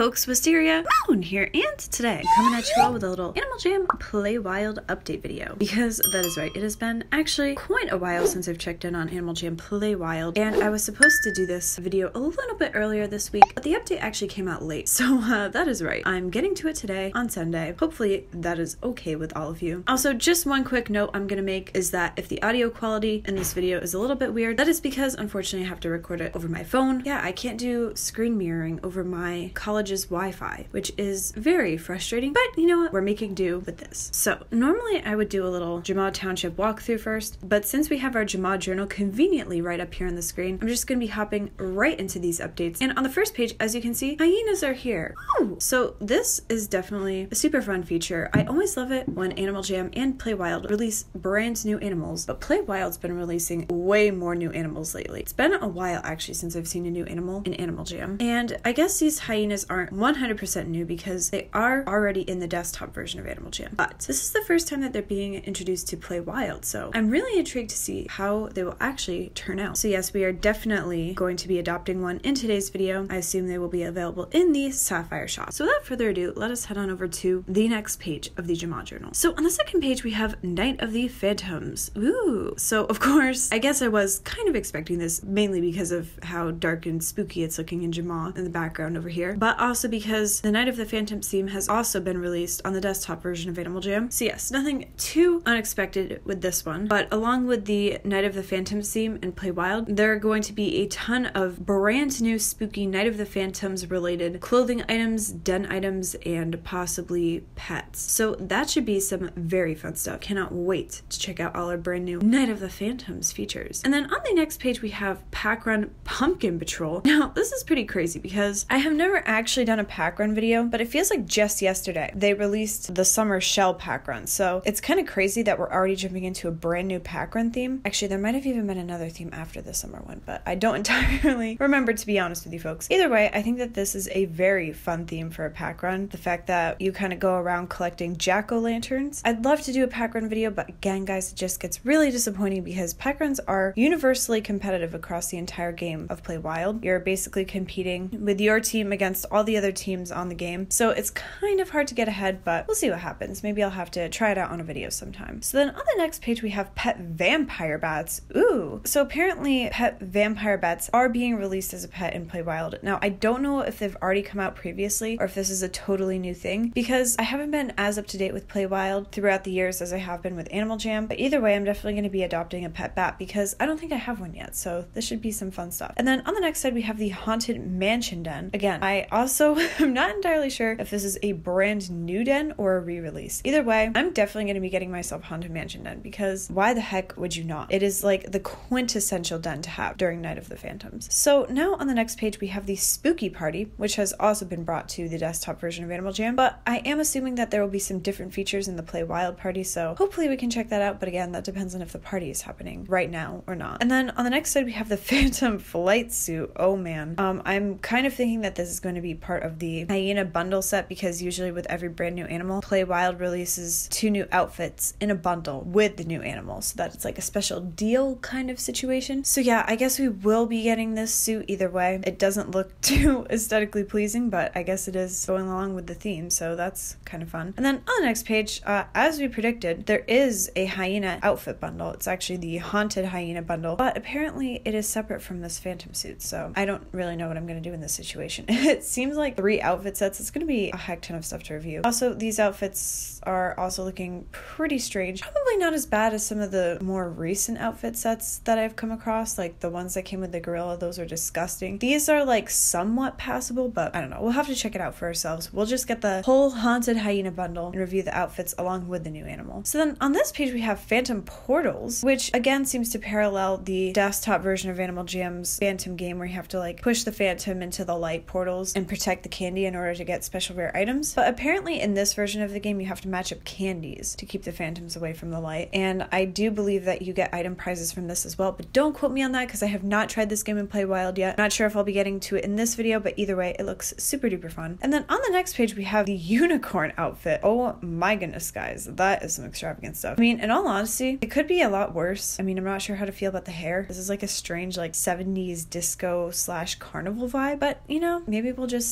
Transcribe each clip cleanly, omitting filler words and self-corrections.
folks, Wisteria Moon here, and today I'm coming at you all with a little Animal Jam Play Wild update video, because that is right, it has been actually quite a while since I've checked in on Animal Jam Play Wild, and I was supposed to do this video a little bit earlier this week, but the update actually came out late, so that is right. I'm getting to it today on Sunday. Hopefully that is okay with all of you. Also, just one quick note I'm gonna make is that if the audio quality in this video is a little bit weird, that is because unfortunately I have to record it over my phone. Yeah, I can't do screen mirroring over my college's Wi-Fi, which is very frustrating, but you know what? We're making do with this. So normally I would do a little Jamaad Township walkthrough first, but since we have our Jamaad journal conveniently right up here on the screen, I'm just going to be hopping right into these updates. And on the first page, as you can see, hyenas are here. Ooh. So this is definitely a super fun feature. I always love it when Animal Jam and Play Wild release brand new animals, but Play Wild's been releasing way more new animals lately. It's been a while actually since I've seen a new animal in Animal Jam, and I guess these hyenas aren't 100% new because they are already in the desktop version of Animal Jam, but this is the first time that they're being introduced to Play Wild, so I'm really intrigued to see how they will actually turn out. So yes, we are definitely going to be adopting one in today's video. I assume they will be available in the Sapphire shop. So without further ado, let us head on over to the next page of the Jamaad journal. So on the second page, we have Night of the Phantoms. Ooh. So of course, I guess I was kind of expecting this mainly because of how dark and spooky it's looking in Jamaad in the background over here, but also because the Night of the Phantoms theme has also been released on the desktop version of Animal Jam. So yes, nothing too unexpected with this one, but along with the Night of the Phantoms theme and Play Wild, there are going to be a ton of brand new spooky Night of the Phantoms related clothing items, den items, and possibly pets. So that should be some very fun stuff. Cannot wait to check out all our brand new Night of the Phantoms features. And then on the next page, we have Pack Run Pumpkin Patrol. Now, this is pretty crazy because I have never actually done a pack run video, but it feels like just yesterday they released the summer shell pack run. So it's kind of crazy that we're already jumping into a brand new pack run theme. Actually, there might have even been another theme after the summer one, but I don't entirely remember, to be honest with you folks. Either way, I think that this is a very fun theme for a pack run. The fact that you kind of go around collecting jack-o'-lanterns. I'd love to do a pack run video, but again, guys, it just gets really disappointing because pack runs are universally competitive across the entire game of Play Wild. You're basically competing with your team against all the other teams on the game, so it's kind of hard to get ahead, but we'll see what happens. Maybe I'll have to try it out on a video sometime. So then on the next page, we have pet vampire bats. Ooh. So apparently pet vampire bats are being released as a pet in Play Wild. Now, I don't know if they've already come out previously or if this is a totally new thing because I haven't been as up to date with Play Wild throughout the years as I have been with Animal Jam, but either way, I'm definitely going to be adopting a pet bat because I don't think I have one yet, so this should be some fun stuff. And then on the next side, we have the Haunted Mansion Den. Again, I also am not entirely sure if this is a brand new den or a re-release. Either way, I'm definitely going to be getting myself Haunted Mansion Den because why the heck would you not? It is like the quintessential den to have during Night of the Phantoms. So now on the next page, we have the Spooky Party, which has also been brought to the desktop version of Animal Jam, but I am assuming that there will be some different features in the Play Wild party, so hopefully we can check that out, but again, that depends on if the party is happening right now or not. And then on the next side, we have the Phantom Flight Suit. Oh man. I'm kind of thinking that this is going to be part of the hyena bundle set because usually with every brand new animal, Play Wild releases 2 new outfits in a bundle with the new animal, so that it's like a special deal kind of situation. So yeah, I guess we will be getting this suit either way. It doesn't look too aesthetically pleasing, but I guess it is going along with the theme, so that's kind of fun. And then on the next page, as we predicted, there is a hyena outfit bundle. It's actually the Haunted Hyena bundle, but apparently it is separate from this phantom suit, so I don't really know what I'm going to do in this situation. It seems like 3 outfit sets. It's going to be a heck ton of stuff to review. Also, these outfits are also looking pretty strange. Probably not as bad as some of the more recent outfit sets that I've come across, like the ones that came with the gorilla. Those are disgusting. These are like somewhat passable, but I don't know. We'll have to check it out for ourselves. We'll just get the whole Haunted Hyena bundle and review the outfits along with the new animal. So then on this page, we have Phantom Portals, which again seems to parallel the desktop version of Animal Jam's Phantom game where you have to like push the Phantom into the light portals and protect the candy in order to get special rare items. But apparently in this version of the game, you have to match up candies to keep the Phantoms away from the light. And I do believe that you get item prizes from this as well, but don't quote me on that because I have not tried this game in Play Wild yet. Not sure if I'll be getting to it in this video, but either way, it looks super duper fun. And then on the next page, we have the unicorn outfit. Oh my goodness, guys. That is some extravagant stuff. I mean, in all honesty, it could be a lot worse. I mean, I'm not sure how to feel about the hair. This is like a strange like 70s disco / carnival vibe, but you know, maybe we'll just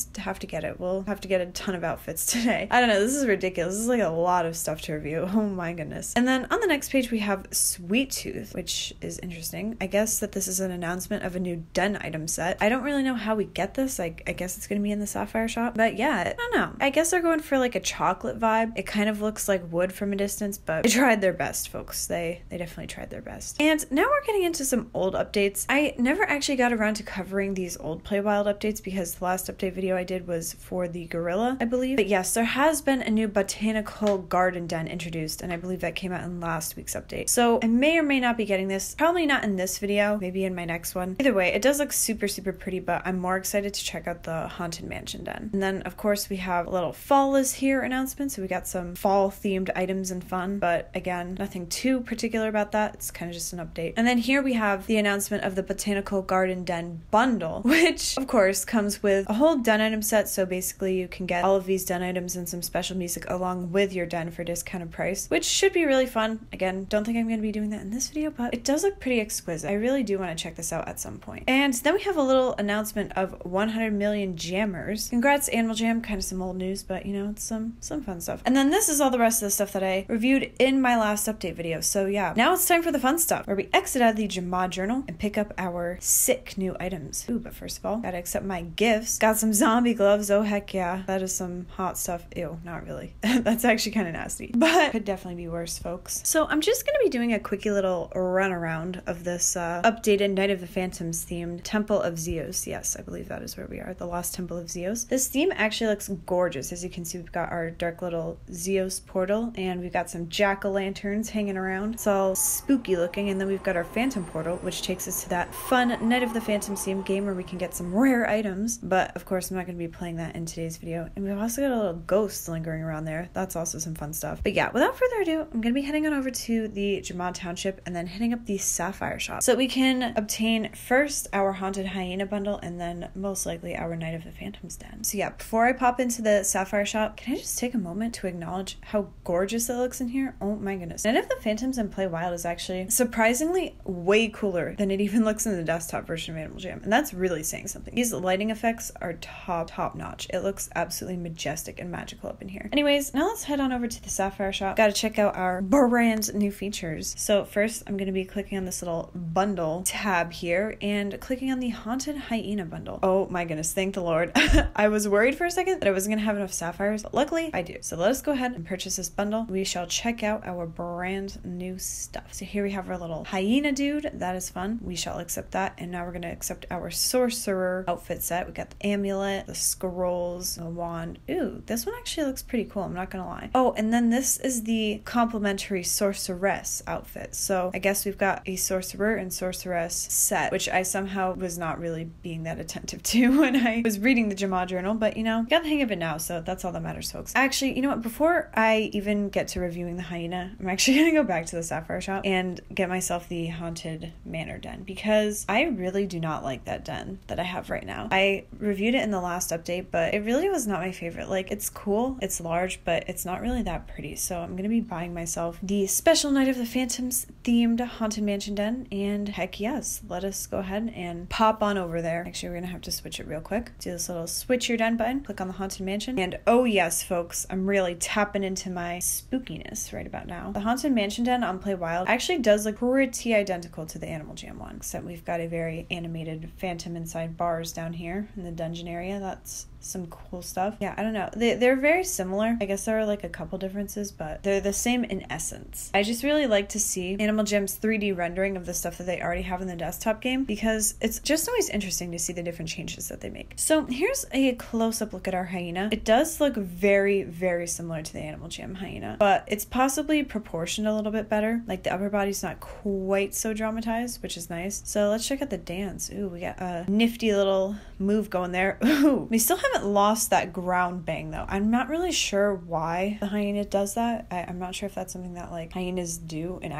just have to get it. We'll have to get a ton of outfits today. I don't know, this is ridiculous. This is like a lot of stuff to review. Oh my goodness. And then on the next page we have Sweet Tooth, which is interesting. I guess that this is an announcement of a new den item set. I don't really know how we get this. I guess it's gonna be in the Sapphire shop. But yeah, I don't know. I guess they're going for like a chocolate vibe. It kind of looks like wood from a distance, but they tried their best, folks. They definitely tried their best. And now we're getting into some old updates. I never actually got around to covering these old Play Wild updates because the last update video I did was for the gorilla, I believe. But yes, there has been a new botanical garden den introduced, and I believe that came out in last week's update. So I may or may not be getting this. Probably not in this video, maybe in my next one. Either way, it does look super, super pretty, but I'm more excited to check out the Haunted Mansion den. And then, of course, we have a little fall is here announcement, so we got some fall-themed items and fun, but again, nothing too particular about that. It's kind of just an update. And then here we have the announcement of the Botanical Garden Den bundle, which, of course, comes with a whole den item set, so basically you can get all of these den items and some special music along with your den for discounted price, which should be really fun. Again, don't think I'm going to be doing that in this video, but it does look pretty exquisite. I really do want to check this out at some point. And then we have a little announcement of 100 million jammers. Congrats, Animal Jam. Kind of some old news, but you know, it's some fun stuff. And then this is all the rest of the stuff that I reviewed in my last update video. So yeah, now it's time for the fun stuff, where we exit out of the Jamad journal and pick up our sick new items. Ooh, but first of all, gotta accept my gifts. Got some zombie gloves. Oh heck yeah, that is some hot stuff. Ew, not really. That's actually kind of nasty, but could definitely be worse, folks. So I'm just gonna be doing a quickie little run around of this updated Night of the Phantoms themed Temple of Zeus. Yes, I believe that is where we are, the Lost Temple of Zeus. This theme actually looks gorgeous. As you can see, we've got our dark little Zeus portal, and we've got some jack-o'-lanterns hanging around. It's all spooky looking, and then we've got our phantom portal, which takes us to that fun Night of the Phantoms themed game where we can get some rare items, but of course I'm not going to be playing that in today's video. And we've also got a little ghost lingering around there. That's also some fun stuff. But yeah, without further ado, I'm going to be heading on over to the Jamad Township and then hitting up the Sapphire shop so that we can obtain first our Haunted Hyena bundle and then most likely our Night of the Phantoms den. So yeah, before I pop into the Sapphire shop, can I just take a moment to acknowledge how gorgeous it looks in here? Oh my goodness. Night of the Phantoms in Play Wild is actually surprisingly way cooler than it even looks in the desktop version of Animal Jam, and that's really saying something. These lighting effects are top notch. It looks absolutely majestic and magical up in here. Anyways, now let's head on over to the Sapphire shop. Gotta check out our brand new features. So first, I'm gonna be clicking on this little bundle tab here and clicking on the Haunted Hyena bundle. Oh my goodness, thank the Lord. I was worried for a second that I wasn't gonna have enough sapphires, but luckily I do. So let us go ahead and purchase this bundle. We shall check out our brand new stuff. So here we have our little hyena dude. That is fun. We shall accept that. And now we're gonna accept our sorcerer outfit set. We got the amulet, the scrolls, the wand. Ooh, this one actually looks pretty cool, I'm not gonna lie. Oh, and then this is the complimentary sorceress outfit. So I guess we've got a sorcerer and sorceress set, which I somehow was not really being that attentive to when I was reading the Jamad journal, but you know, got the hang of it now, so that's all that matters, folks. Actually, you know what, before I even get to reviewing the hyena, I'm actually gonna go back to the Sapphire shop and get myself the Haunted Manor den, because I really do not like that den that I have right now. I reviewed it in the last update, but it really was not my favorite. Like, it's cool, it's large, but it's not really that pretty, so I'm gonna be buying myself the special Night of the Phantoms themed Haunted Mansion den, and heck yes, let us go ahead and pop on over there. Actually, we're gonna have to switch it real quick. Do this little switch your den button, click on the Haunted Mansion, and oh yes, folks, I'm really tapping into my spookiness right about now. The Haunted Mansion den on Play Wild actually does look pretty identical to the Animal Jam one, except we've got a very animated phantom inside bars down here in the dungeon area. That's some cool stuff. Yeah, I don't know. They're very similar. I guess there are like a couple differences, but they're the same in essence. I just really like to see Animal Jam's 3D rendering of the stuff that they already have in the desktop game, because it's just always interesting to see the different changes that they make. So here's a close-up look at our hyena. It does look very, very similar to the Animal Jam hyena, but it's possibly proportioned a little bit better. Like, the upper body's not quite so dramatized, which is nice. So let's check out the dance. Ooh, we got a nifty little move going there. Ooh, we still haven't lost that ground bang though. I'm not really sure why the hyena does that. I'm not sure if that's something that like hyenas do in actuality.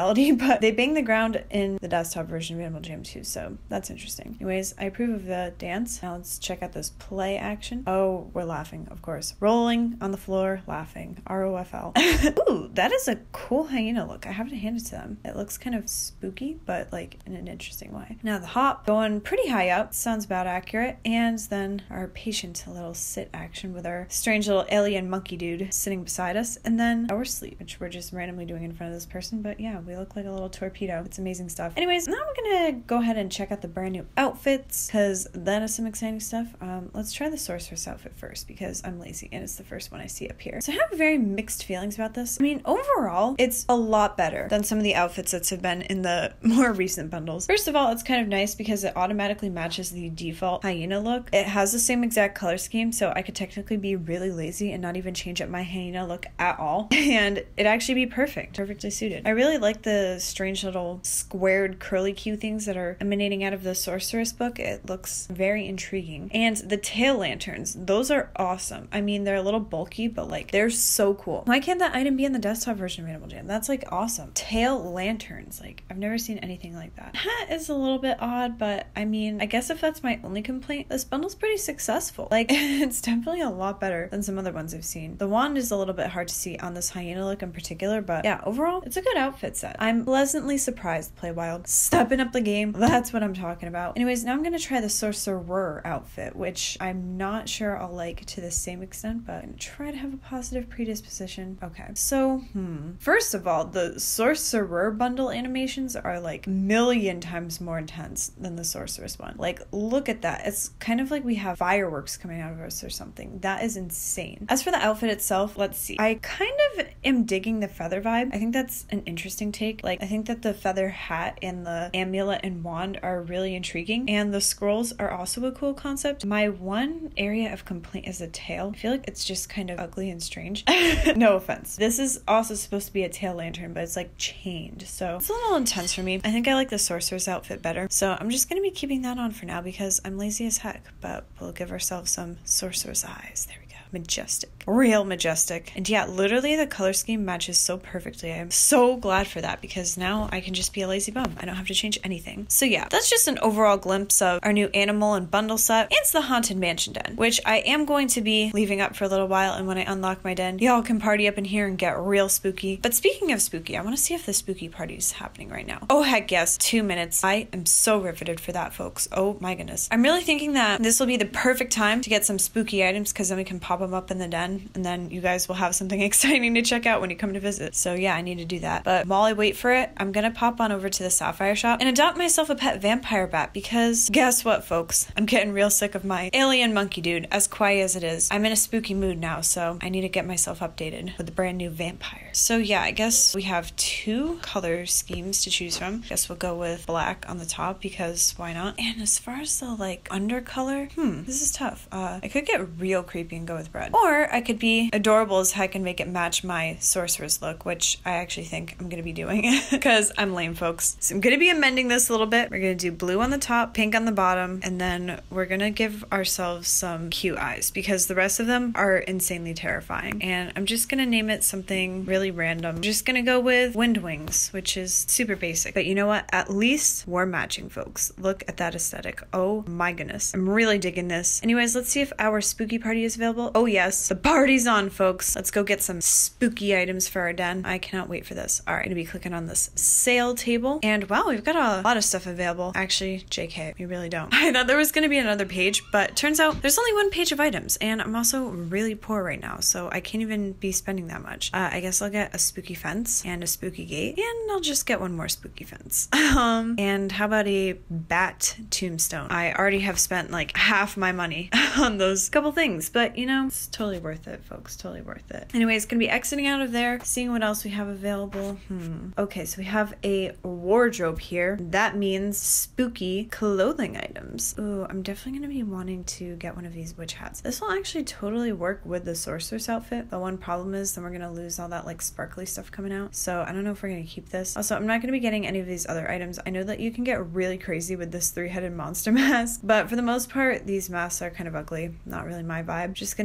reality, but they bang the ground in the desktop version of Animal Jam 2, so that's interesting. Anyways, I approve of the dance. Now let's check out this play action. Oh, we're laughing, of course. Rolling on the floor, laughing. ROFL. Ooh, that is a cool hyena look. I have to hand it to them. It looks kind of spooky, but like in an interesting way. Now the hop, going pretty high up, sounds about accurate. And then our patient little sit action with our strange little alien monkey dude sitting beside us. And then our sleep, which we're just randomly doing in front of this person. But yeah, we look like a little torpedo. It's amazing stuff. Anyways, now I'm gonna go ahead and check out the brand new outfits, because that is some exciting stuff. Let's try the sorceress outfit first, because I'm lazy and it's the first one I see up here. So I have very mixed feelings about this. I mean, overall, it's a lot better than some of the outfits that have been in the more recent bundles. First of all, it's kind of nice because it automatically matches the default hyena look. It has the same exact color scheme, so I could technically be really lazy and not even change up my hyena look at all, and it'd actually be perfectly suited. I really like the strange little squared curly Q things that are emanating out of the sorceress book. It looks very intriguing. And the tail lanterns, those are awesome. I mean, they're a little bulky, but like, they're so cool. Why can't that item be in the desktop version of Animal Jam? That's like awesome. Tail lanterns, like, I've never seen anything like that. Hat is a little bit odd, but I mean, I guess if that's my only complaint, this bundle's pretty successful. Like, it's definitely a lot better than some other ones I've seen. The wand is a little bit hard to see on this hyena look in particular, but yeah, overall, it's a good outfit set. I'm pleasantly surprised, Playwild. Stepping up the game, that's what I'm talking about. Anyways, now I'm gonna try the sorcerer outfit, which I'm not sure I'll like to the same extent, but I'm gonna try to have a positive predisposition. Okay, so, first of all, the sorcerer bundle animations are like million times more intense than the sorceress one. Like, look at that. It's kind of like we have fireworks coming out of us or something. That is insane. As for the outfit itself, let's see. I kind of am digging the feather vibe. I think that's an interesting take. Like, I think that the feather hat and the amulet and wand are really intriguing, and the scrolls are also a cool concept. My one area of complaint is the tail. I feel like it's just kind of ugly and strange. No offense. This is also supposed to be a tail lantern, but it's like chained, so it's a little intense for me. I think I like the sorcerer's outfit better, so I'm just gonna be keeping that on for now because I'm lazy as heck, but we'll give ourselves some sorcerer's eyes. There we go. Majestic. Real majestic. And yeah, literally the color scheme matches so perfectly. I'm so glad for that because now I can just be a lazy bum. I don't have to change anything. So yeah, that's just an overall glimpse of our new animal and bundle set. It's the Haunted Mansion Den, which I am going to be leaving up for a little while, and when I unlock my den, y'all can party up in here and get real spooky. But speaking of spooky, I want to see if the spooky party is happening right now. Oh heck yes, 2 minutes. I am so riveted for that, folks. Oh my goodness. I'm really thinking that this will be the perfect time to get some spooky items because then we can pop them up in the den, and then you guys will have something exciting to check out when you come to visit. So yeah, I need to do that. But while I wait for it, I'm gonna pop on over to the Sapphire shop and adopt myself a pet vampire bat because guess what, folks? I'm getting real sick of my alien monkey dude, as quiet as it is. I'm in a spooky mood now, so I need to get myself updated with the brand new vampire. So yeah, I guess we have 2 color schemes to choose from. Guess we'll go with black on the top because why not? And as far as the like undercolor, this is tough. I could get real creepy and go with red. Or I could be adorable as heck and make it match my sorceress look, which I actually think I'm gonna be doing because I'm lame, folks. So I'm gonna be amending this a little bit. We're gonna do blue on the top, pink on the bottom, and then we're gonna give ourselves some cute eyes because the rest of them are insanely terrifying. And I'm just gonna name it something really random. I'm just gonna go with Wind Wings, which is super basic. But you know what? At least we're matching, folks. Look at that aesthetic. Oh my goodness. I'm really digging this. Anyways, let's see if our spooky party is available. Oh yes, the party's on, folks. Let's go get some spooky items for our den. I cannot wait for this. All right, I'm gonna be clicking on this sale table, and wow, we've got a lot of stuff available. Actually, JK, we really don't. I thought there was gonna be another page, but turns out there's only 1 page of items, and I'm also really poor right now, so I can't even be spending that much. I guess I'll get a spooky fence and a spooky gate, and I'll just get 1 more spooky fence. And how about a bat tombstone? I already have spent like half my money on those couple things, but you know, it's totally worth it, folks. Totally worth it. Anyways, gonna be exiting out of there, seeing what else we have available. Okay, so we have a wardrobe here. That means spooky clothing items. Ooh, I'm definitely gonna be wanting to get one of these witch hats. This will actually totally work with the sorceress outfit. The one problem is then we're gonna lose all that like sparkly stuff coming out. So I don't know if we're gonna keep this. Also, I'm not gonna be getting any of these other items. I know that you can get really crazy with this 3-headed monster mask, but for the most part, these masks are kind of ugly. Not really my vibe. Just gonna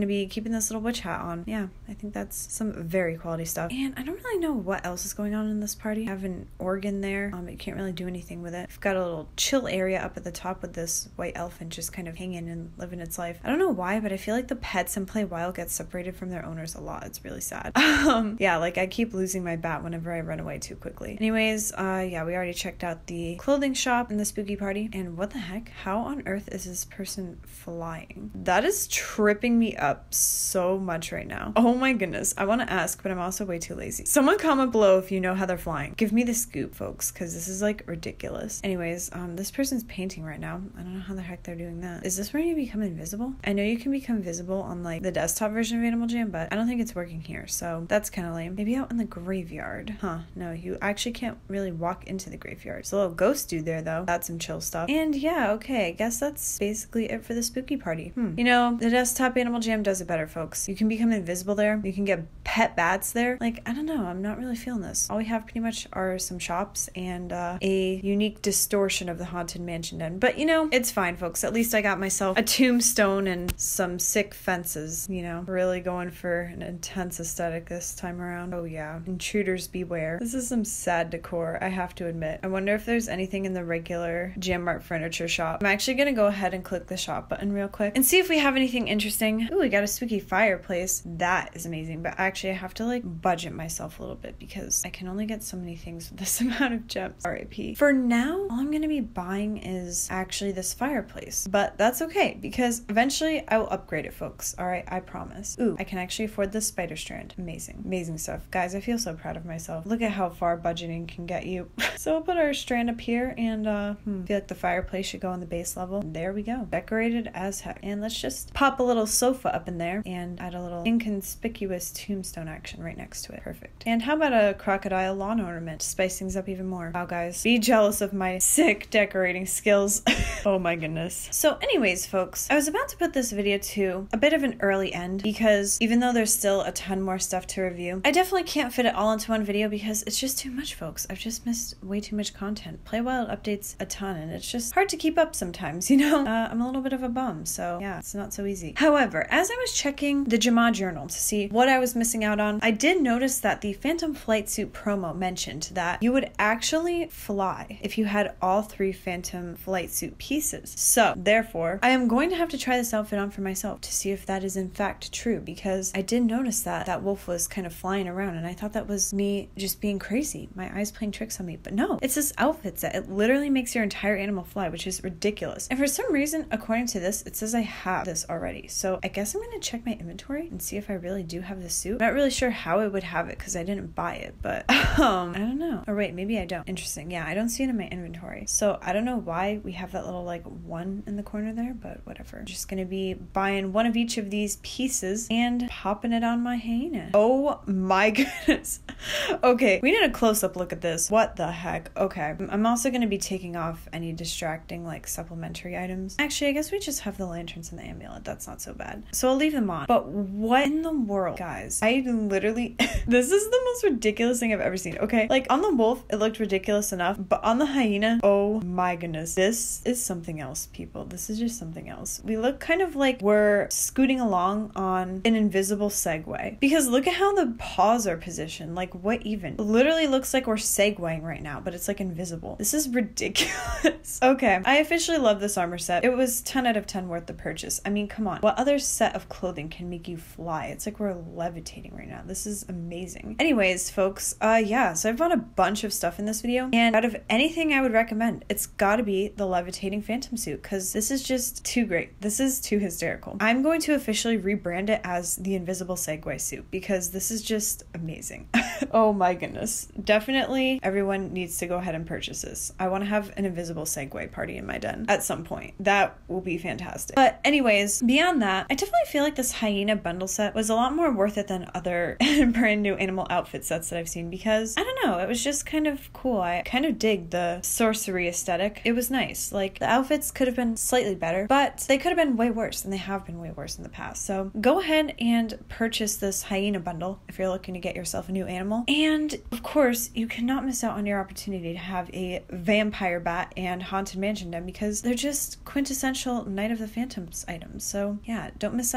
be keeping this little witch hat on. Yeah, I think that's some very quality stuff. And I don't really know what else is going on in this party. I have an organ there. You can't really do anything with it. I've got a little chill area up at the top with this white elephant just kind of hanging and living its life. I don't know why, but I feel like the pets in Play Wild get separated from their owners a lot. It's really sad. Yeah, like I keep losing my bat whenever I run away too quickly. Anyways, yeah, we already checked out the clothing shop in the spooky party. And what the heck? How on earth is this person flying? That is tripping me up so much right now. Oh my goodness. I want to ask, but I'm also way too lazy. Someone comment below if you know how they're flying. Give me the scoop, folks, because this is like ridiculous. Anyways, this person's painting right now. I don't know how the heck they're doing that. Is this where you become invisible? I know you can become visible on like the desktop version of Animal Jam, but I don't think it's working here, so that's kind of lame. Maybe out in the graveyard. Huh, no, you actually can't really walk into the graveyard. There's a little ghost dude there though. That's some chill stuff. And yeah, okay, I guess that's basically it for the spooky party. You know, the desktop Animal Jam does it better, folks. You can become invisible there. You can get pet bats there. Like, I don't know, I'm not really feeling this. All we have pretty much are some shops and a unique distortion of the Haunted Mansion Den. But you know, it's fine, folks. At least I got myself a tombstone and some sick fences, you know. Really going for an intense aesthetic this time around. Oh yeah, intruders beware. This is some sad decor, I have to admit. I wonder if there's anything in the regular Jammart furniture shop. I'm actually gonna go ahead and click the shop button real quick and see if we have anything interesting. Ooh, we got a spooky fireplace. That is amazing, but actually I have to like budget myself a little bit because I can only get so many things with this amount of gems. RIP. For now, all I'm gonna be buying is actually this fireplace, but that's okay because eventually I will upgrade it, folks. All right, I promise. Ooh, I can actually afford this spider strand. Amazing. Amazing stuff. Guys, I feel so proud of myself. Look at how far budgeting can get you. So I'll put our strand up here and I feel like the fireplace should go on the base level. There we go. Decorated as heck. And let's just pop a little sofa up in there and add a little inconspicuous tombstone action right next to it. Perfect. And how about a crocodile lawn ornament to spice things up even more? Wow, guys, be jealous of my sick decorating skills. Oh my goodness. So anyways, folks, I was about to put this video to a bit of an early end because even though there's still a ton more stuff to review, I definitely can't fit it all into one video because it's just too much, folks. I've just missed way too much content. Play Wild updates a ton and it's just hard to keep up sometimes, you know? I'm a little bit of a bum, so yeah, it's not so easy. However, as I was checking the Jamaa journal to see what I was missing out on, I did notice that the Phantom Flight Suit promo mentioned that you would actually fly if you had all 3 Phantom Flight Suit pieces. So therefore, I am going to have to try this outfit on for myself to see if that is in fact true, because I did notice that wolf was kind of flying around and I thought that was me just being crazy, my eyes playing tricks on me. But no, it's this outfit set. It literally makes your entire animal fly, which is ridiculous. And for some reason, according to this, it says I have this already. So I guess I'm going to check my inventory and see if I really do have the suit. I'm not really sure how I would have it because I didn't buy it, but I don't know. Or wait, maybe I don't. Interesting. Yeah, I don't see it in my inventory. So I don't know why we have that little like 1 in the corner there, but whatever. I'm just going to be buying one of each of these pieces and popping it on my hyena. Oh my goodness. Okay, we need a close-up look at this. What the heck? Okay, I'm also going to be taking off any distracting like supplementary items. Actually, I guess we just have the lanterns and the amulet. That's not so bad. So I'll leave them on. But what in the world, guys? I literally this is the most ridiculous thing I've ever seen. Okay, like on the wolf it looked ridiculous enough, but on the hyena, oh my goodness, this is something else, people. This is just something else. We look kind of like we're scooting along on an invisible Segway, because look at how the paws are positioned. Like, what even? It literally looks like we're segwaying right now, but it's like invisible. This is ridiculous. Okay, I officially love this armor set. It was 10 out of 10 worth the purchase. I mean, come on, what other set of clothing can make you fly? It's like we're levitating right now. This is amazing. Anyways, folks, yeah, so I've bought a bunch of stuff in this video, and out of anything I would recommend, it's gotta be the levitating phantom suit, because this is just too great. This is too hysterical. I'm going to officially rebrand it as the invisible Segway suit because this is just amazing. Oh my goodness. Definitely everyone needs to go ahead and purchase this. I want to have an invisible Segway party in my den at some point. That will be fantastic. But anyways, beyond that, I definitely feel like this hyena bundle set was a lot more worth it than other brand new animal outfit sets that I've seen, because I don't know, it was just kind of cool. I kind of dig the sorcery aesthetic. It was nice. Like, the outfits could have been slightly better, but they could have been way worse, and they have been way worse in the past. So go ahead and purchase this hyena bundle if you're looking to get yourself a new animal. And of course, you cannot miss out on your opportunity to have a vampire bat and Haunted Mansion den, because they're just quintessential Night of the Phantoms items. So yeah, don't miss out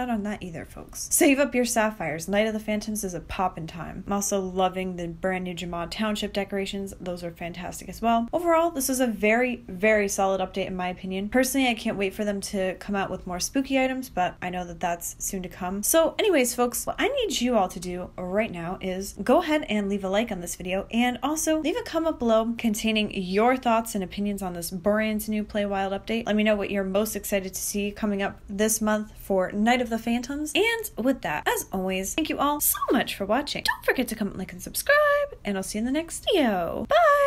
out on that either, folks. Save up your sapphires. Night of the Phantoms is a poppin' time. I'm also loving the brand new Jamad Township decorations. Those are fantastic as well. Overall, this is a very, very solid update in my opinion. Personally, I can't wait for them to come out with more spooky items, but I know that that's soon to come. So anyways, folks, what I need you all to do right now is go ahead and leave a like on this video, and also leave a comment below containing your thoughts and opinions on this brand new Play Wild update. Let me know what you're most excited to see coming up this month for Night of the Phantoms. And with that, as always, thank you all so much for watching. Don't forget to comment, like, and subscribe, and I'll see you in the next video. Bye!